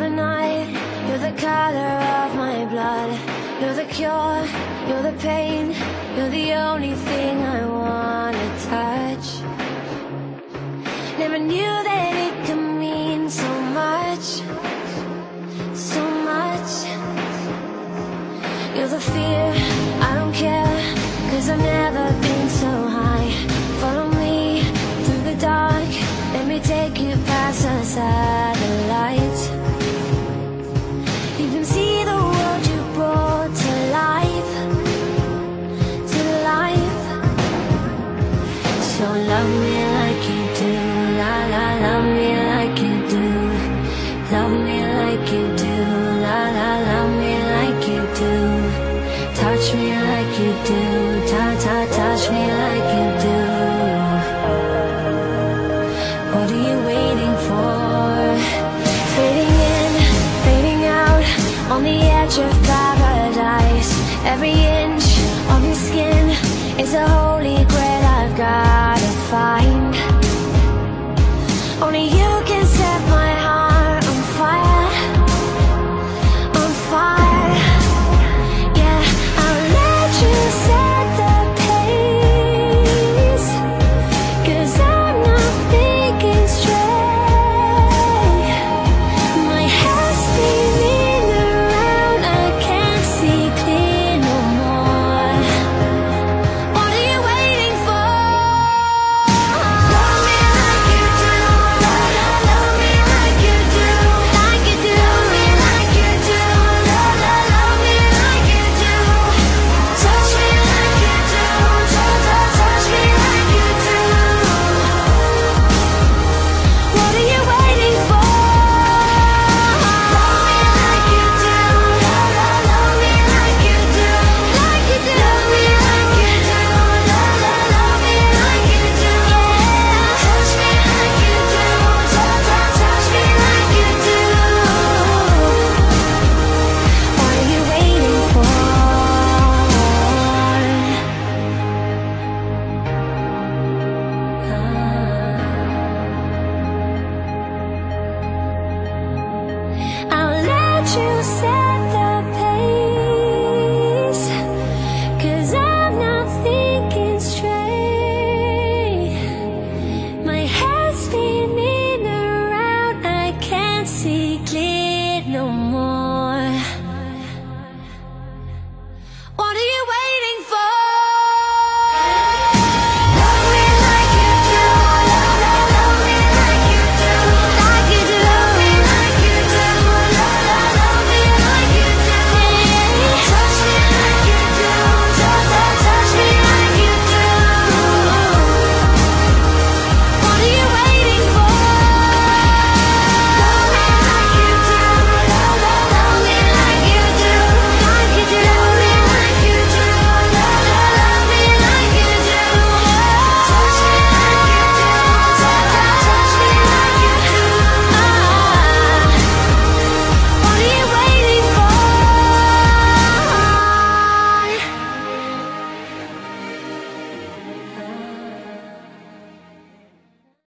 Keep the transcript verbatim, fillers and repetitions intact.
the night, you're the color of my blood. You're the cure, you're the pain, you're the only thing I wanna touch. Never knew that it could mean so much, so much. You're the fear, I don't care, cause I've never been so high. Follow me through the dark, let me take you past the satellites. You can see the world you brought to life, to life. So love me